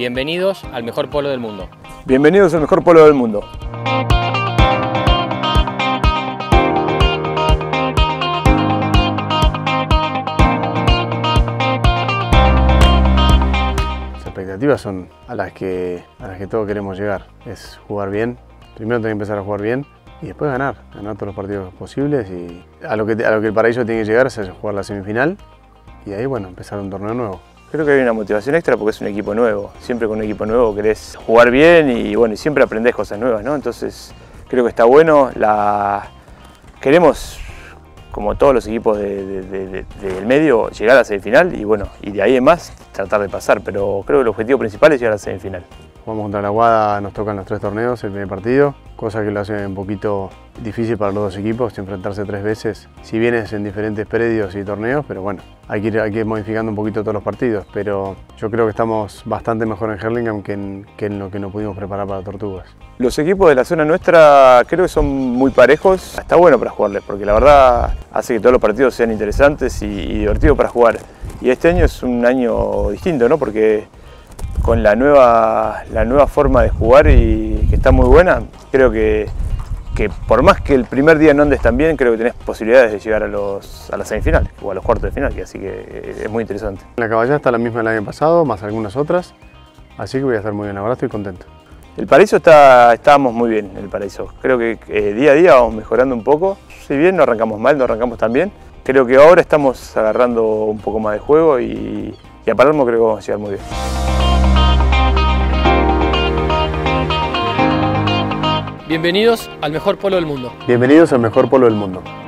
Bienvenidos al mejor polo del mundo. Bienvenidos al mejor polo del mundo. Las expectativas son a las que todos queremos llegar. Es jugar bien. Primero tenés que empezar a jugar bien y después ganar todos los partidos posibles. Y a lo que el Paraíso tiene que llegar es a jugar la semifinal y ahí, bueno, empezar un torneo nuevo. Creo que hay una motivación extra porque es un equipo nuevo. Siempre con un equipo nuevo querés jugar bien y bueno, y siempre aprendés cosas nuevas, ¿no? Entonces creo que está bueno. Queremos, como todos los equipos del medio, llegar a la semifinal y bueno, y de ahí en más tratar de pasar, pero creo que el objetivo principal es llegar a la semifinal. Jugamos contra la Aguada, nos tocan los 3 torneos, el primer partido, cosa que lo hace un poquito difícil para los dos equipos, enfrentarse 3 veces, si bien es en diferentes predios y torneos, pero bueno, hay que ir modificando un poquito todos los partidos, pero yo creo que estamos bastante mejor en Hurlingham que en lo que nos pudimos preparar para Tortugas. Los equipos de la zona nuestra creo que son muy parejos, está bueno para jugarles, porque la verdad hace que todos los partidos sean interesantes y divertidos para jugar. Y este año es un año distinto, ¿no? Porque con la nueva forma de jugar y que está muy buena, creo que por más que el primer día no andes tan bien, creo que tenés posibilidades de llegar a la semifinal o a los cuartos de final, así que es muy interesante. La caballada está la misma del año pasado, más algunas otras, así que voy a estar muy bien, la verdad estoy contento. El Paraíso estábamos muy bien, el Paraíso. Creo que día a día vamos mejorando un poco, si bien no arrancamos mal, no arrancamos tan bien. Creo que ahora estamos agarrando un poco más de juego y a Palermo creo que vamos a llegar muy bien. Bienvenidos al mejor polo del mundo. Bienvenidos al mejor polo del mundo.